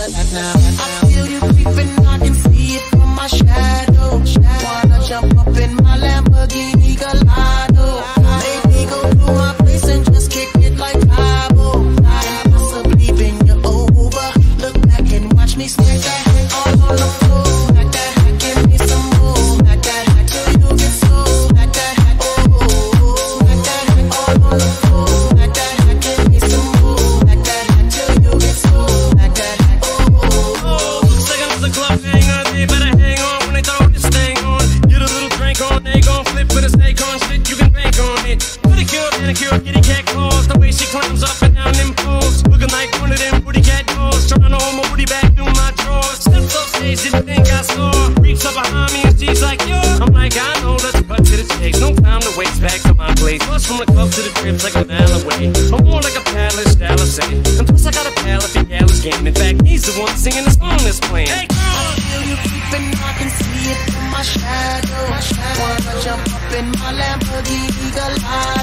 I feel you creeping, I can see it from my shadow. Wanna jump up in my Lamborghini Gallardo. Maybe go to my place and just kick it like Cabo. And possibly bend you over. Look back and watch me smack that head all on the floor. Smack that head, give me some more. Smack that head till you get slow. Smack that head, oh. Smack that head all on the floor. Smack that head, give me some more. Smack that head till you get slow. Smack that head, oh. Looks like another club hanger. They better hang on when they throw this thing on. Get a little drink on, they gon' flip with a snake on shit. You can bank on it. Pedicure, manicure, kitty cat claws. The way she climbs up and down them poles, looking like one of them booty cat dolls. Trying to hold my booty back through my drawers. Steps off stage, didn't think I saw. Reaps up behind me and she's like, yo. I'm like, I know, let's cut to the chase. No time to waste, back to my place. Bus from the club to the crib's like a mile away. I'm more like a palace, Dallas saying. And plus I got a pal if the gal is game. In fact, he's the one singing the song that's playing. Hey, girl! I feel you creeping, I can see it from my shadow. Wanna jump up in my Lamborghini Gallardo.